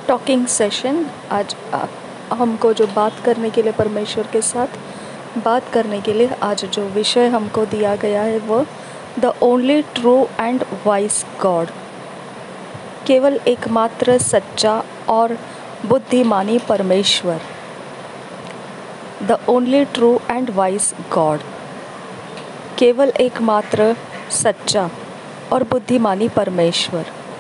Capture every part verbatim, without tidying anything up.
Talking session. आज आप हमको जो बात करने के लिए परमेश्वर के साथ बात करने के लिए आज जो विषय हमको दिया गया है वो the only true and wise God, केवल एकमात्र सच्चा और बुद्धिमानी परमेश्वर। The only true and wise God, केवल एकमात्र सच्चा और बुद्धिमानी परमेश्वर।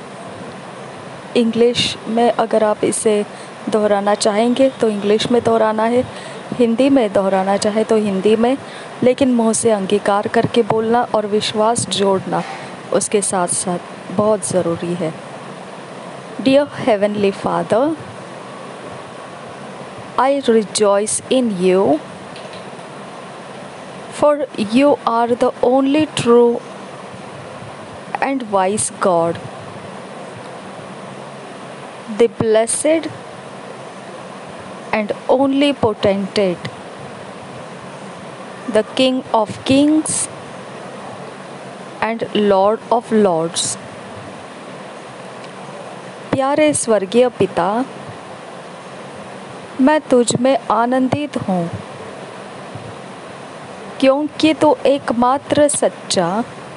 इंग्लिश में अगर आप इसे दोहराना चाहेंगे तो इंग्लिश में दोहराना है, हिंदी में दोहराना चाहे तो हिंदी में, लेकिन मुंह से अंगीकार करके बोलना और विश्वास जोड़ना उसके साथ साथ बहुत ज़रूरी है। Dear heavenly father, I rejoice in you, for you are the only true and wise God, the blessed and only potentate, the King of kings and Lord of lords। प्यारे स्वर्गीय पिता, मैं तुझ में आनंदित हूँ क्योंकि तू एकमात्र सच्चा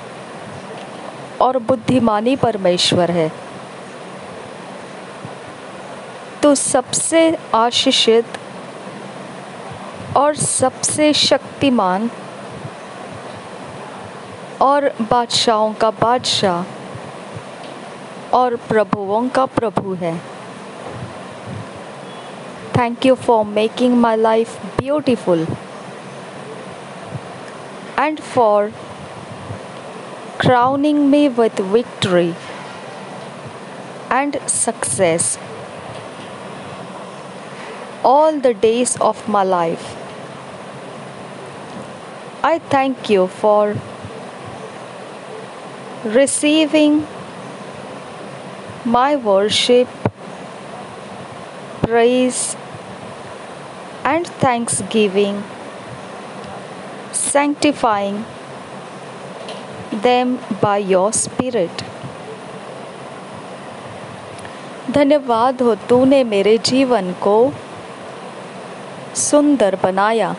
और बुद्धिमानी परमेश्वर है। तो सबसे आशीषित और सबसे शक्तिमान और बादशाहों का बादशाह और प्रभुओं का प्रभु है। Thank you for making my life beautiful and for crowning me with victory and success all the days of my life। I thank you for receiving my worship, praise and thanksgiving, sanctifying them by your spirit। धन्यवाद हो तूने मेरे जीवन को सुंदर बनाया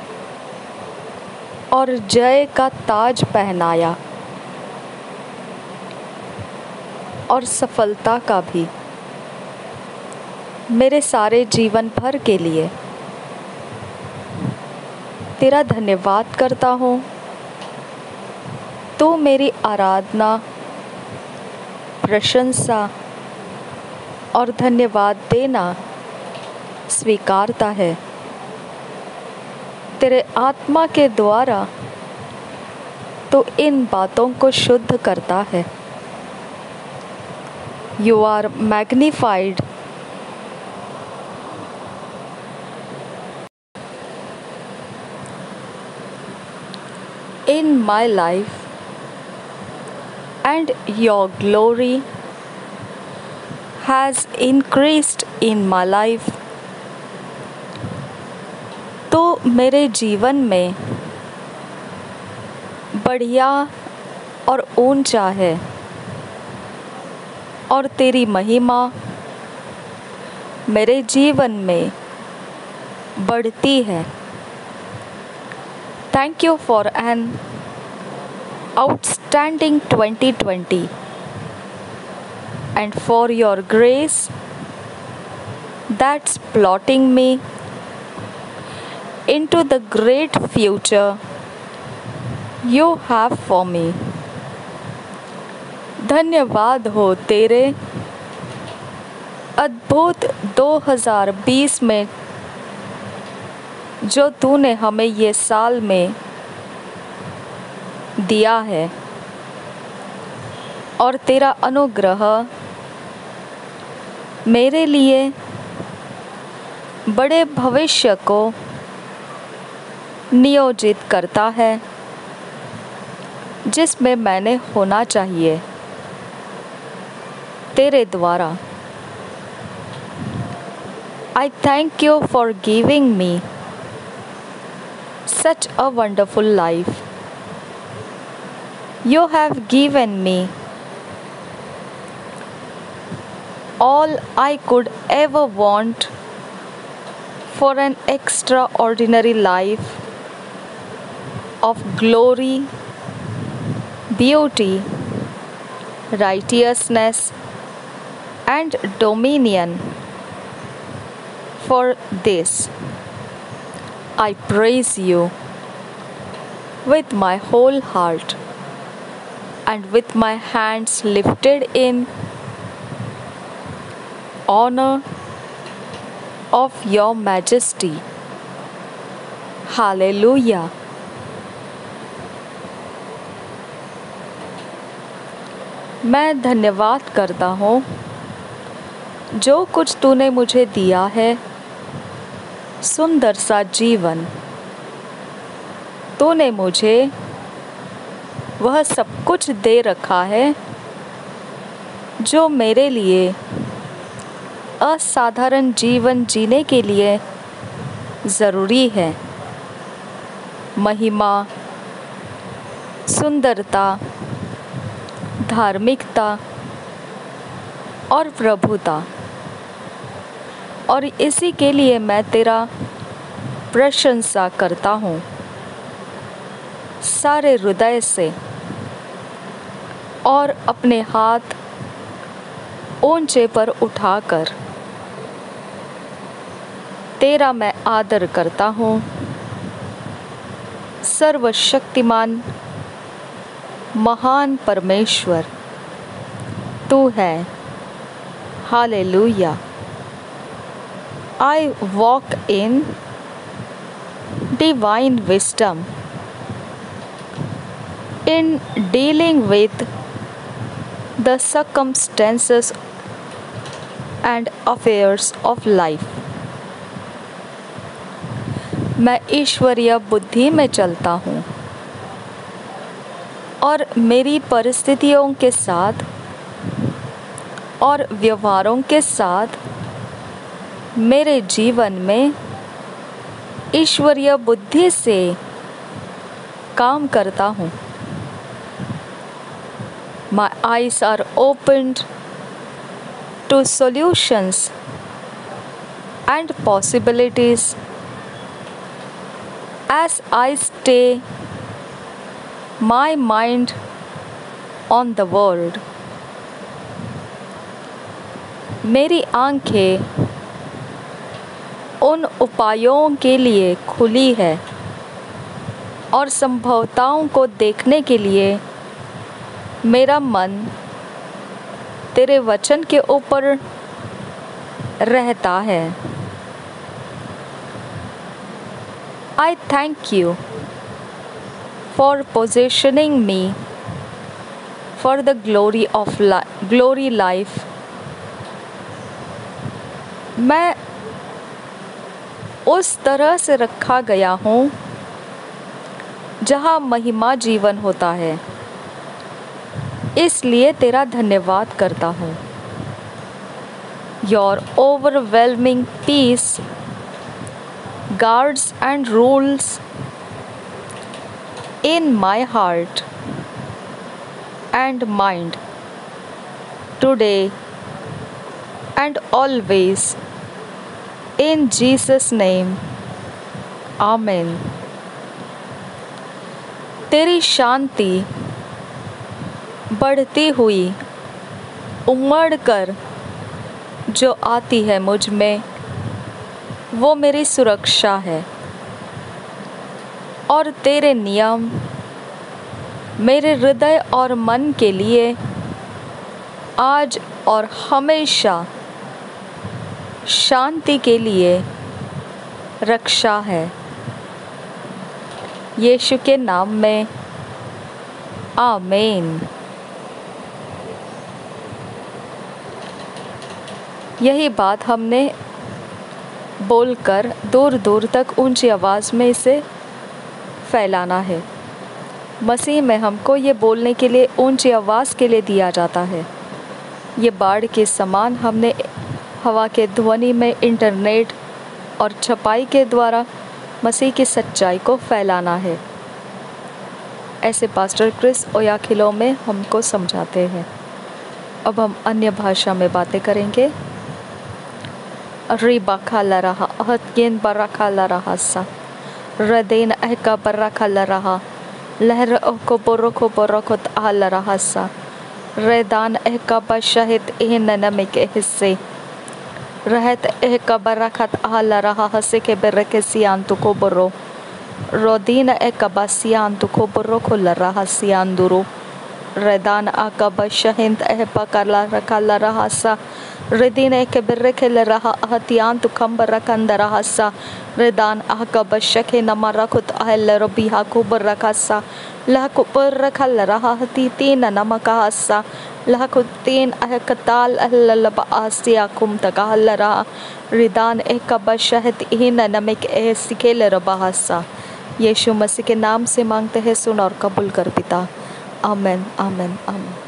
और जय का ताज पहनाया और सफलता का भी। मेरे सारे जीवन भर के लिए तेरा धन्यवाद करता हूँ। तो मेरी आराधना, प्रशंसा और धन्यवाद देना स्वीकारता है। तेरे आत्मा के द्वारा तो इन बातों को शुद्ध करता है। You are magnified in my life and your glory has increased in my life। तो मेरे जीवन में बढ़िया और ऊंचा है और तेरी महिमा मेरे जीवन में बढ़ती है। Thank you for an outstanding twenty twenty and for your grace that's plotting me into the great future you have for me। धन्यवाद हो तेरे अद्भुत दो हज़ार बीस में जो तूने हमें ये साल में दिया है और तेरा अनुग्रह मेरे लिए बड़े भविष्य को नियोजित करता है जिसमें मैंने होना चाहिए तेरे द्वारा। I thank you for giving me such a wonderful life। You have given me all I could ever want for an extraordinary life of glory, beauty, righteousness, and dominion. For this, I praise you with my whole heart and with my hands lifted in honor of your majesty. Hallelujah. मैं धन्यवाद करता हूँ जो कुछ तूने मुझे दिया है, सुंदर सा जीवन। तूने मुझे वह सब कुछ दे रखा है जो मेरे लिए असाधारण जीवन जीने के लिए ज़रूरी है। महिमा, सुंदरता, धार्मिकता और प्रभुता, और इसी के लिए मैं तेरा प्रशंसा करता हूँ सारे हृदय से, और अपने हाथ ऊंचे पर उठाकर तेरा मैं आदर करता हूँ। सर्वशक्तिमान महान परमेश्वर तू है। Hallelujah. I walk in divine wisdom in dealing with the circumstances and affairs of life. मैं ईश्वरीय बुद्धि में चलता हूँ और मेरी परिस्थितियों के साथ और व्यवहारों के साथ मेरे जीवन में ईश्वरीय बुद्धि से काम करता हूँ। My eyes are opened to solutions and possibilities as I stay my mind on the world. मेरी आंखें उन उपायों के लिए खुली है और संभवताओं को देखने के लिए मेरा मन तेरे वचन के ऊपर रहता है। I thank you for positioning me for the glory of li- glory life. मैं उस तरह से रखा गया हूँ जहाँ महिमा जीवन होता है, इसलिए तेरा धन्यवाद करता हूँ। Your overwhelming peace guards and rules in my heart and mind today and always. In Jesus' name, Amen. तेरी शांति बढ़ती हुई उमड़ कर जो आती है मुझ में, वो मेरी सुरक्षा है, और तेरे नियम मेरे हृदय और मन के लिए आज और हमेशा शांति के लिए रक्षा है। यीशु के नाम में आमीन। यही बात हमने बोलकर दूर दूर तक ऊंची आवाज़ में इसे फैलाना है। मसीह में हमको ये बोलने के लिए ऊंची आवाज़ के लिए दिया जाता है। ये बाढ़ के समान हमने हवा के ध्वनि में, इंटरनेट और छपाई के द्वारा मसीह की सच्चाई को फैलाना है। ऐसे पास्टर क्रिस ओयाखिलो में हमको समझाते हैं। अब हम अन्य भाषा में बातें करेंगे। रिबा खाला रहा अहतगेन बरा खाला रहा सा रदेन अहका बरा खाला रहा लहर को बोरो को बोरो को ताल रहा सा रेदान अहका बशहित एहन नमे के हिस्से रहत अहका बरा खत आल रहा हसे के बरे के सियान तो को बोरो रोदीन अहका बसियान तो को बोरो को ल रहा सियान दुरो रेदान आका बशहिंत अह पकला रखला रहा सा रेदीन के बरे के ल रहा अहतियान तो खम बरा कंद रहा सा रेदान आका बशके नमा रखुत अहल रबिहा को बरा सा लह को पर रखल रहा हती तीन नमक हसा लह को तीन अह कताल अहल आसिया कुम तकहल रहा रिदान एक बशहत इन नमक ए सिकेल रबासा। यीशु मसीह के नाम से मांगते हैं, सुन और कबूल कर पिता। आमेन आमेन आमेन।